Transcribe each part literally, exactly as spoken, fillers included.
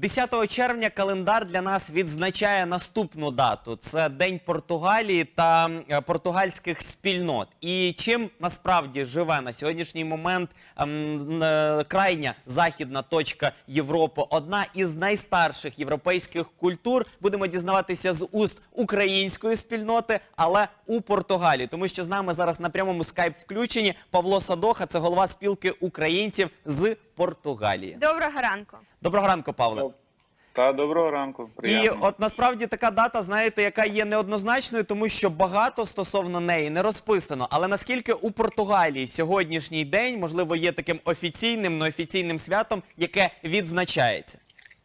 десятого червня календар для нас відзначає наступну дату. Це День Португалії та португальських спільнот. І чим насправді живе на сьогоднішній момент ем, е, крайня західна точка Європи, одна із найстарших європейських культур, будемо дізнаватися з уст української спільноти, але у Португалії. Тому що з нами зараз на прямому скайп-включенні Павло Садоха, це голова спілки українців з Португалії. Доброго ранку. Доброго ранку, Павле. Та, доброго ранку. Приємно. І от насправді така дата, знаєте, яка є неоднозначною, тому що багато стосовно неї не розписано. Але наскільки у Португалії сьогоднішній день, можливо, є таким офіційним, неофіційним святом, яке відзначається?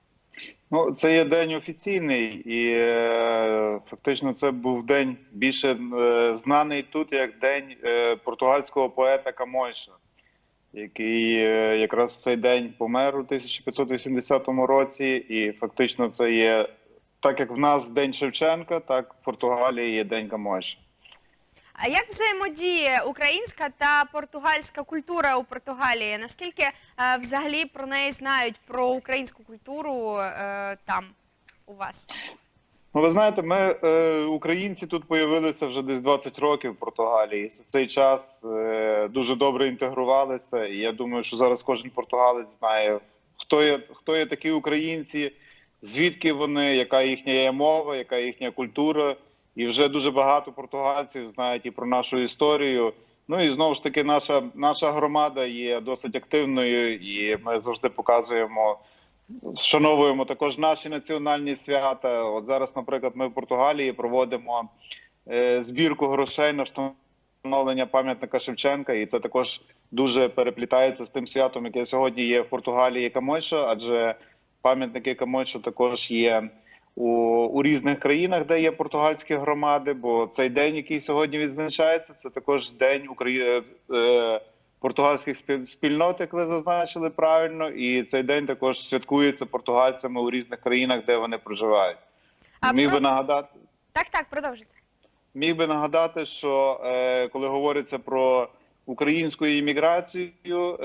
Ну, це є день офіційний, і е, фактично це був день більше е, знаний тут як день е, португальського поета Камойша, який е, якраз в цей день помер у тисяча п'ятсот вісімдесятому році, і фактично це є, так як в нас День Шевченка, так в Португалії є День Камойша. А як взаємодіє українська та португальська культура у Португалії? Наскільки е, взагалі про неї знають, про українську культуру е, там у вас? Ну, ви знаєте, ми, е, українці, тут появилися вже десь двадцять років в Португалії. За цей час е, дуже добре інтегрувалися. І я думаю, що зараз кожен португалець знає, хто є, хто є такі українці, звідки вони, яка їхня є мова, яка їхня культура. І вже дуже багато португальців знають і про нашу історію. Ну і знову ж таки наша, наша громада є досить активною, і ми завжди показуємо, вшановуємо також наші національні свята. От зараз, наприклад, ми в Португалії проводимо е, збірку грошей на встановлення пам'ятника Шевченка, і це також дуже переплітається з тим святом, яке сьогодні є в Португалії Камойша, адже пам'ятники Камойша також є у, у різних країнах, де є португальські громади, бо цей день, який сьогодні відзначається, це також день Украї... е, португальських спільнот, як ви зазначили правильно, і цей день також святкується португальцями у різних країнах, де вони проживають. А Міг про... би нагадати, Так, так, продовжуйте. Міг би нагадати, що е, коли говориться про українську імміграцію,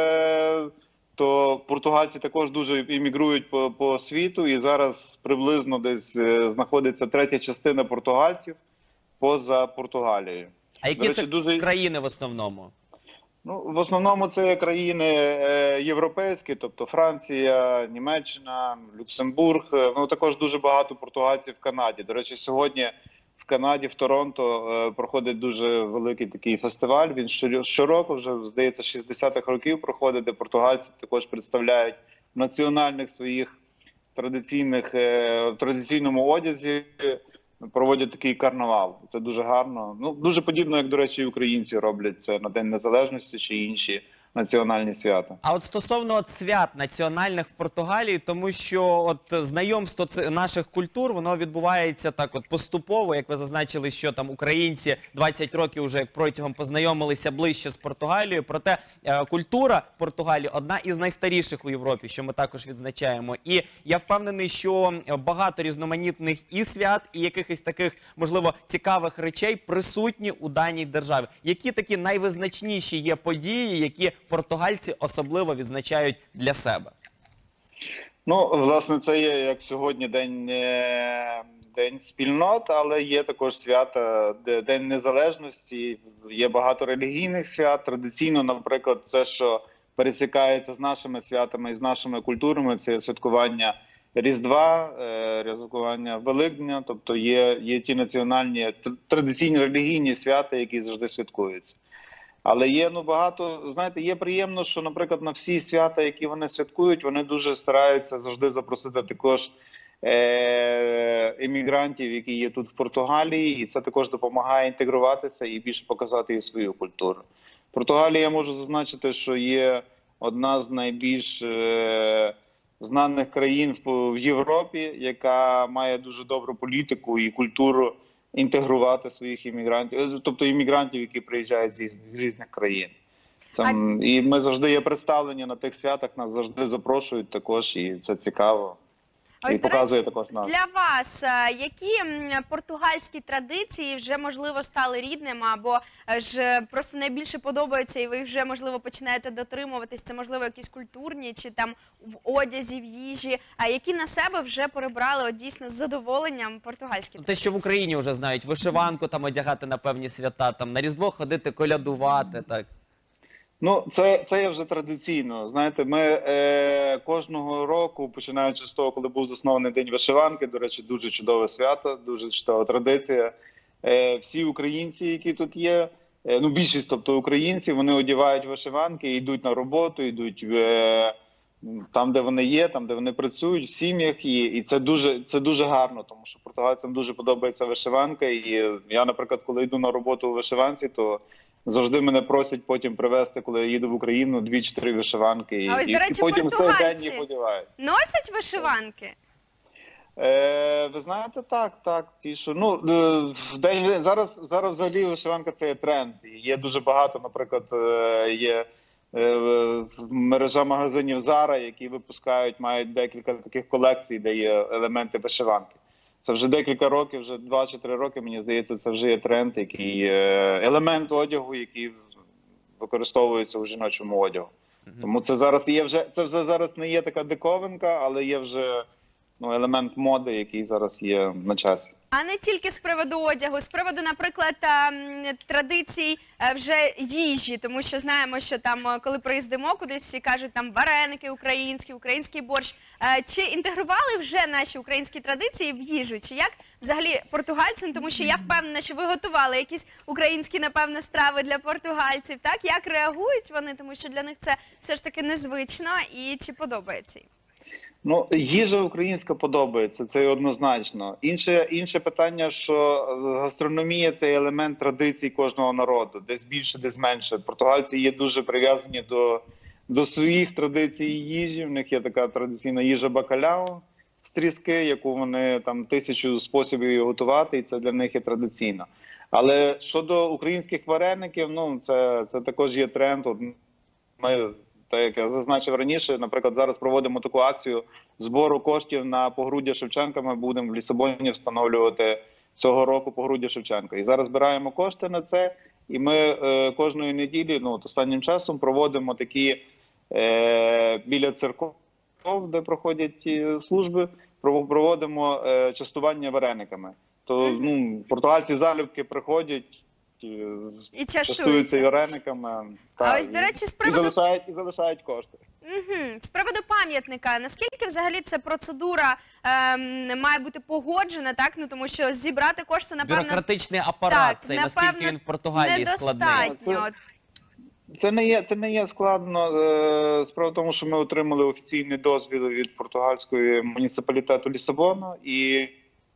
е, то португальці також дуже іммігрують по, по світу, і зараз приблизно десь е, знаходиться третя частина португальців поза Португалією. А які речі, це дуже... країни в основному? Ну, в основному це країни е, європейські, тобто Франція, Німеччина, Люксембург. Ну, також дуже багато португальців в Канаді. До речі, сьогодні в Канаді, в Торонто, е, проходить дуже великий такий фестиваль. Він щороку, вже, здається, шістдесятих років проходить, де португальці також представляють в національних своїх традиційних, е, в традиційному одязі, проводять такий карнавал. Це дуже гарно. Ну, дуже подібно, як, до речі, і українці роблять це на День Незалежності чи інші національні свята. А от стосовно от свят національних в Португалії, тому що от знайомство наших культур, воно відбувається так от поступово, як ви зазначили, що там українці двадцять років вже як протягом познайомилися ближче з Португалією, проте е, культура Португалії одна із найстаріших у Європі, що ми також відзначаємо. І я впевнений, що багато різноманітних і свят, і якихось таких, можливо, цікавих речей присутні у даній державі. Які такі найвизначніші є події, які португальці особливо відзначають для себе? Ну, власне, це є, як сьогодні, День, день спільнот, але є також свята, День Незалежності, є багато релігійних свят. Традиційно, наприклад, це, що пересікається з нашими святами і з нашими культурами, це святкування Різдва, святкування Великдня, тобто є, є ті національні, традиційні релігійні свята, які завжди святкуються. Але є, ну, багато, знаєте, є приємно, що, наприклад, на всі свята, які вони святкують, вони дуже стараються завжди запросити також е емігрантів, які є тут в Португалії, і це також допомагає інтегруватися і більше показати їм свою культуру. Португалія, я можу зазначити, що є одна з найбільш е знаних країн в, в Європі, яка має дуже добру політику і культуру інтегрувати своїх іммігрантів, тобто іммігрантів, які приїжджають з, з різних країн. Там, а... І ми завжди є представлені на тих святах, нас завжди запрошують також, і це цікаво. А ось, і до показує речі, також нас. для вас е, які м, португальські традиції вже, можливо, стали рідними, або е, ж просто найбільше подобаються, і ви їх вже, можливо, починаєте дотримуватись? Це, можливо, якісь культурні, чи там в одязі, в їжі, а які на себе вже перебрали от, дійсно з задоволенням португальські Те, традиції? що в Україні вже знають, вишиванку там одягати на певні свята, там на Різдво ходити колядувати, так. Ну, це, це є вже традиційно. Знаєте, ми е, кожного року, починаючи з того, коли був заснований День вишиванки, до речі, дуже чудове свято, дуже чудова традиція. Е, всі українці, які тут є, е, ну більшість, тобто українці, вони одягають вишиванки, йдуть на роботу, йдуть е, там, де вони є, там, де вони працюють, в сім'ях. І, і це дуже, це дуже гарно, тому що португальцям дуже подобається вишиванка. І я, наприклад, коли йду на роботу у вишиванці, то завжди мене просять потім привезти, коли я їду в Україну, дві-чотири вишиванки. І, А ось, і, до речі, і потім в цей день португальці їх одягають. Носять вишиванки? Е, ви знаєте, так, так. Ті, що, ну, е, в день, зараз, зараз взагалі вишиванка – це є тренд. І є дуже багато, наприклад, е, є е, мережа магазинів Zara, які випускають, мають декілька таких колекцій, де є елементи вишиванки. Це вже декілька років, вже два чи три роки, мені здається, це вже є тренд, який е, елемент одягу, який використовується у жіночому одягу. Mm-hmm. Тому це зараз є вже, це вже зараз не є така диковинка, але є вже ну, елемент моди, який зараз є на часі. А не тільки з приводу одягу, з приводу, наприклад, ем, традицій е, вже їжі, тому що знаємо, що там, е, коли приїздимо кудись, всі кажуть, там вареники українські, український борщ. Е, Чи інтегрували вже наші українські традиції в їжу? Чи як взагалі португальцям, тому що я впевнена, що ви готували якісь українські, напевно, страви для португальців, так? Як реагують вони, тому що для них це все ж таки незвично, і чи подобається їм? Ну, їжа українська подобається, це однозначно. Інше, інше питання, що гастрономія – це елемент традицій кожного народу. Десь більше, десь менше. Португальці є дуже прив'язані до, до своїх традицій їжі. В них є така традиційна їжа бакаляу з тріски, яку вони там тисячу способів її готувати, і це для них є традиційно. Але щодо українських вареників, ну, це, це також є тренд. От ми, так як я зазначив раніше, наприклад, зараз проводимо таку акцію збору коштів на погруддя Шевченка. Ми будемо в Лісабоні встановлювати цього року погруддя Шевченка. І зараз збираємо кошти на це, і ми е, кожної неділі, ну, от останнім часом проводимо такі е, біля церков, де проходять е, служби, проводимо е, частування варениками. То ну, португальці залюбки приходять, І частуються варениками, а та, ось, до речі, з і, приводу... і, залишають, і залишають кошти. Угу. З приводу пам'ятника, наскільки взагалі ця процедура ем, має бути погоджена, так? Ну, тому що зібрати кошти, напевно... Бюрократичний апарат так, цей, напевно, наскільки він в Португалії складний. недостатньо. Це не є, це не є складно. Е, Справа в тому, що ми отримали офіційний дозвіл від португальської муніципалітету Лісабона і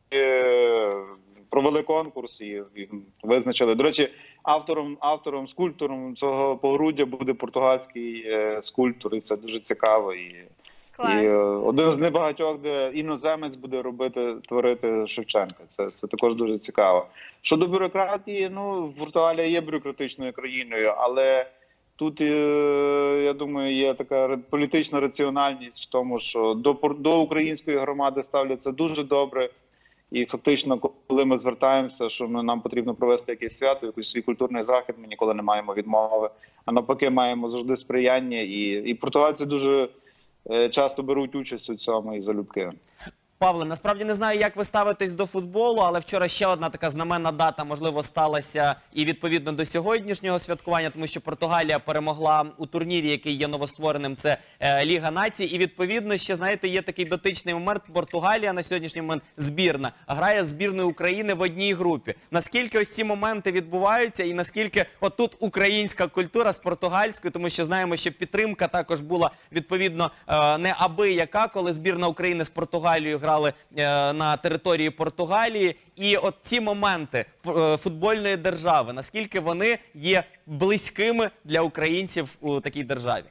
е, провели конкурс і, і визначили. До речі, автором, автором, скульптором цього погруддя буде португальський е, скульптор, і це дуже цікаво. І, і е, один з небагатьох, де іноземець буде робити, творити Шевченка. Це, це також дуже цікаво. Щодо бюрократії, ну, Португалія є бюрократичною країною, але тут, я думаю, є така політична раціональність в тому, що до, до української громади ставляться дуже добре. І фактично, коли ми звертаємося, що ми, нам потрібно провести якесь свято, якийсь свій культурний захід, ми ніколи не маємо відмови, а навпаки маємо завжди сприяння. І, і португальці дуже е, часто беруть участь у цьому і залюбки. Павле, насправді не знаю, як ви ставитесь до футболу, але вчора ще одна така знаменна дата, можливо, сталася і відповідно до сьогоднішнього святкування, тому що Португалія перемогла у турнірі, який є новоствореним, це е, Ліга націй. І відповідно ще, знаєте, є такий дотичний момент. Португалія на сьогоднішній момент збірна, грає з збірною України в одній групі. Наскільки ось ці моменти відбуваються і наскільки отут українська культура з португальською, тому що знаємо, що підтримка також була відповідно е, не аби яка, коли збірна України з Португалією грала грали на території Португалії. І от ці моменти футбольної держави, наскільки вони є близькими для українців у такій державі?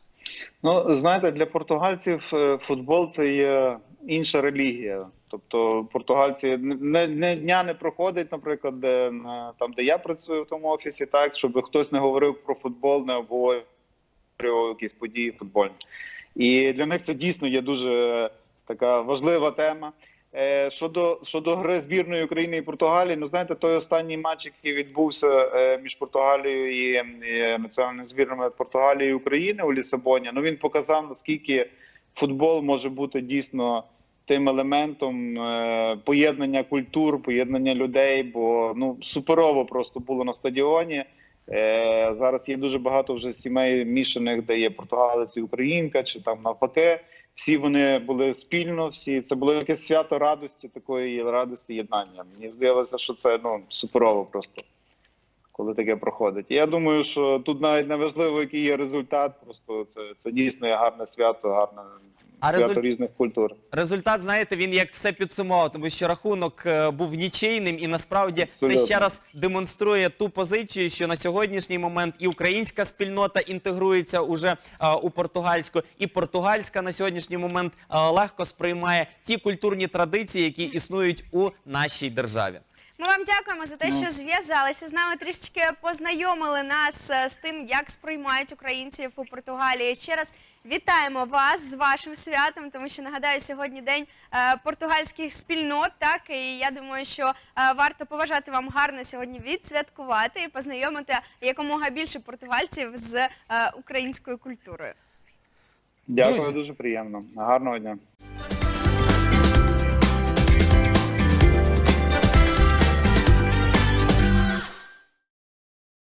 Ну, знаєте, для португальців футбол – це є інша релігія. Тобто португальці не, не дня не проходить, наприклад, де, там, де я працюю в тому офісі, так, щоб хтось не говорив про футбол, не обговорював якісь події футбольні. І для них це дійсно є дуже така важлива тема. Е, щодо, щодо гри збірної України і Португалії, ну знаєте, той останній матч, який відбувся е, між Португалією і, і національними збірними Португалії і України у Лісабоні, ну він показав, наскільки футбол може бути дійсно тим елементом е, поєднання культур, поєднання людей, бо ну суперово просто було на стадіоні. Е, зараз є дуже багато вже сімей мішаних, де є португалець і українка, чи там навпаки. Всі вони були спільно, всі це було якесь свято радості, такої радості єднання. Мені здавалося, що це ну суперово просто, коли таке проходить. І я думаю, що тут навіть не важливо, який є результат, просто це, це дійсно є гарне свято, гарне А свято результ- різних культур. Результат, знаєте, він як все підсумував, тому що рахунок е, був нічийним, і насправді це Абсолютно. ще раз демонструє ту позицію, що на сьогоднішній момент і українська спільнота інтегрується уже е, у португальську, і португальська на сьогоднішній момент е, легко сприймає ті культурні традиції, які існують у нашій державі. Ми вам дякуємо за те, що зв'язалися з нами, трішечки познайомили нас е, з тим, як сприймають українців у Португалії. Ще раз вітаємо вас з вашим святом, тому що, нагадаю, сьогодні день е, португальських спільнот, так, і я думаю, що е, варто побажати вам гарно сьогодні відсвяткувати і познайомити якомога більше португальців з е, українською культурою. Дякую, Друзі. дуже приємно. Гарного дня.